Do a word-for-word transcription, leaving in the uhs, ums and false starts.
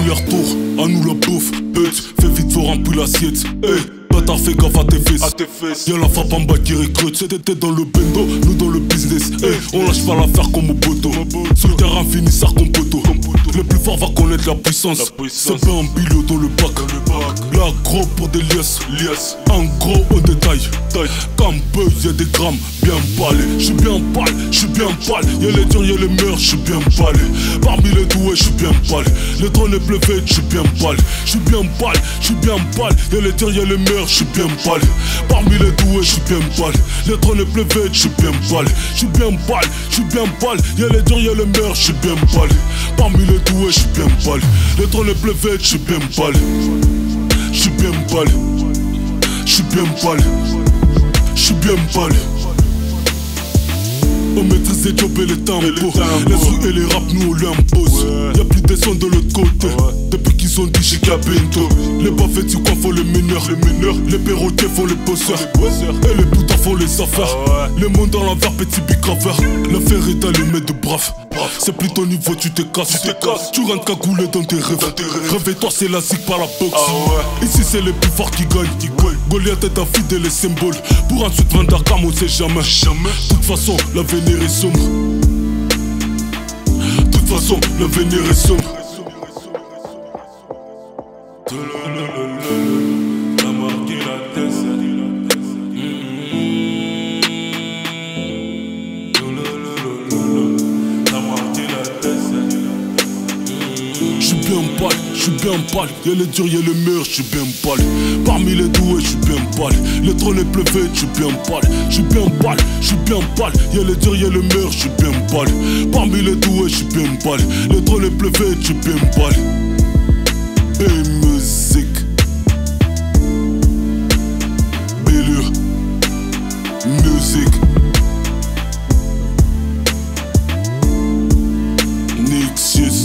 les retours, à nous la bouffe. Bitch, fais vite, faut remplir l'assiette. Hey, bâtard, fais gaffe à tes fesses. À tes fesses. Y'a la frappe en bas qui recrute. T'étais dans le bendo, nous dans le business. Hey, on lâche pas l'affaire comme au poteau. Sur le terrain, finissard comme poteau. Le plus fort va connaître la puissance. C'est pas un bilot dans le bac. Là, gros pour des liasses. En gros, au détail. Comme peu, y'a des grammes. Bien balé, j'suis bien pâle, j'suis bien pâle. Y'a les durs, y'a les meurs, j'suis bien balé. Parmi les doués, j'suis bien pâle. Le trône est pleuvé, j'suis bien pâle. J'suis bien pâle, j'suis bien pâle. Y'a les durs, y'a les meurs, j'suis bien pâle. Parmi les doués, j'suis bien pâle. Le trône est pleuvé, j'suis bien pâle. J'suis bien pâle, j'suis bien pâle. Y'a les durs, y'a les meurs, j'suis bien pâle. Parmi les doués, j'suis bien pâle. Le trône est pleuvé, j'suis bien pâle. J'suis bien pâle. J'suis bien pâle. J'suis bien pâle. On maîtrise les jobs et les tempos. Les sous et les rap, nous on l'impose. Y'a plus de sons de l'autre côté. Depuis qu'ils ont dit j'ai qu'à bientôt. Les bafettes du coin font les mineurs. Les mineurs, les perroquets font les bosseurs. Et les putains font les affaires. Les mondes dans l'envers, petit bicraveur. L'affaire est allumée de brave. C'est plus ton niveau, tu te casses. Tu rentres cagoulé dans tes rêves. Réveille-toi, c'est la zig par la boxe. Ici c'est les plus forts qui gagnent. Goliath est infidèle les symboles. Pour ensuite vendre Arkham, on sait jamais. De toute façon, l'avenir est sombre. De toute façon, l'avenir est sombre. J'suis bien pâle, j'suis bien pâle. Y'a les durs, y'a les meurs, j'suis bien pâle. Parmi les doués, j'suis bien pâle. Le trône est pleuvé, j'suis bien pâle. J'suis bien pâle, j'suis bien pâle. Y'a les durs, y'a les meurs, j'suis bien pâle. Parmi les doués, j'suis bien pâle. Le trône est pleuvé, j'suis bien pâle. Et musique. Bellure. Musique. Nixius.